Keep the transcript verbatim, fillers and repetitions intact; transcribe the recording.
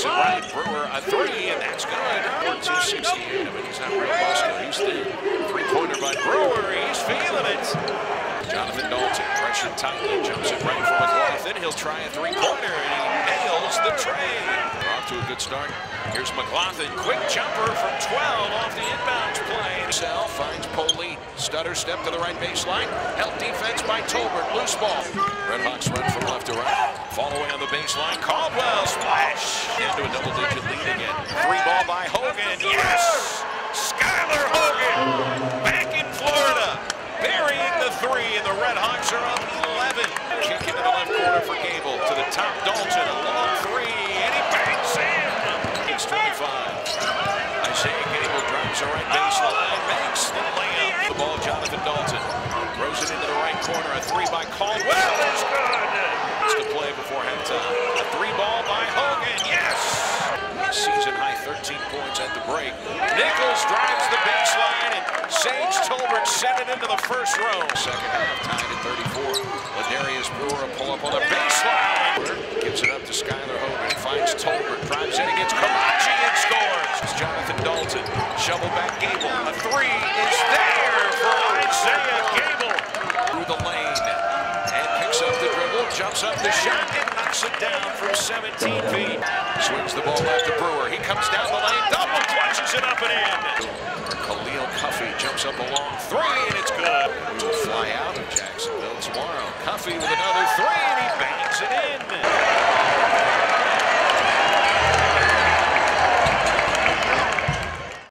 Takes it right. Brewer a three, and that's good. two sixty-eight. I mean, he's not really muscular. He's thin. Three-pointer by Brewer. He's feeling it. Jonathan Dalton pressured tightly. Jumps it right for McLaughlin. He'll try a three-pointer, and he nails the tray. We're off to a good start. Here's McLaughlin. Quick jumper from twelve off the inbounds play. Sal finds Polite. Stutter step to the right baseline. Help defense by Tolbert. Loose ball. Redhawks run from left to right. Fall away on the baseline. Caldwell splash. Into a double-digit lead again. Three ball by Hogan. Yes! Skylar Hogan back in Florida. Burying the three, and the Redhawks are up eleven. Kick into the left corner for Gable. To the top, Dalton. A long three, and he bangs in. He's twenty-five. Isaiah Gable drives the right baseline. Makes the layup. The ball, Jonathan Dalton. Throws it into the right corner. A three by Caldwell is good. That's the play before halftime. A three ball by Hogan. Yes! Season high thirteen points at the break. Nichols drives the baseline, and Sage Tolbert sent it into the first row. Second half tied at thirty-four. Ladarius Brewer pull up on the baseline. Gives it up to Skylar Hogan. Finds Tolbert. Drives in against Karachi and scores. It's Jonathan Dalton. Shovel back Gable. A three is there for Isaiah Gable. Through the lane. And picks up the dribble. Jumps up the shot and knocks it down from seventeen feet. Swings the ball left to Brewer. He comes down the lane. Double clutches it up and in. Khalil Cuffey jumps up a long three, and it's good. We will fly out of Jacksonville tomorrow. Cuffey with another three, and he bangs it in.